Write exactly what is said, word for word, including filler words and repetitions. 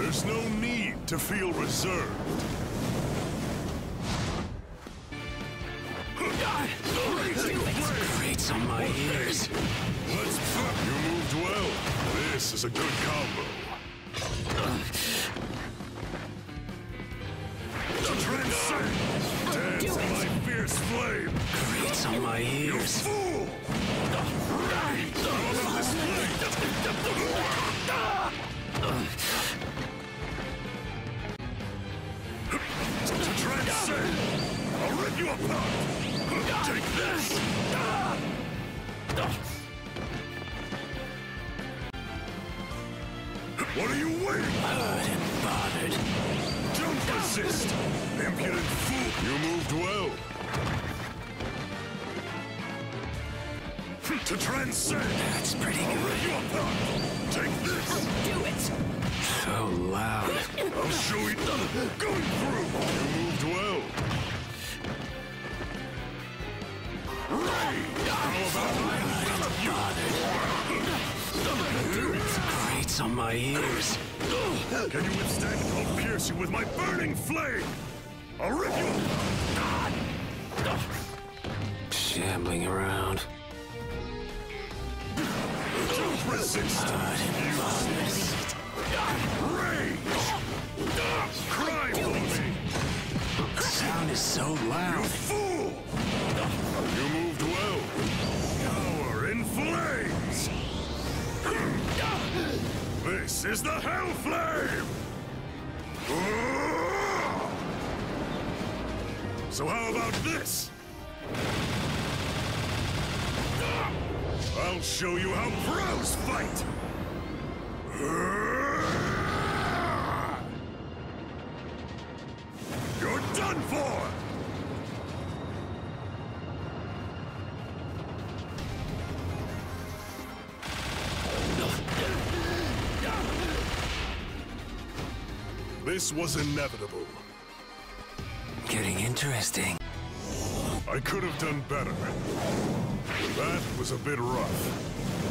There's no need to feel reserved. Grates on my ears. Let's pop. You moved well. This is a good combo. To transcend. Dance in my fierce flame. Grates on my You ears. fool! How about this flame? To transcend. I'll rip you apart. Take this! What are you waiting for? Hurt and bothered. Don't resist! Impudent fool! You moved well. To transcend! That's pretty I'll good. rip you apart! Take this! Do it! So loud. I'll show you! Going through! You moved well. Grates on my ears. Can you withstand? I'll pierce you with my burning flame! I'll rip you apart! Shambling around. Don't resist! Hurt and bothered. Rage! Cry for me! The sound is so You loud. fool! You moved well. Power in flames! This is the Hell Flame! So how about this? I'll show you how pros fight! You're done for! This was inevitable. Getting interesting. I could have done better. That was a bit rough.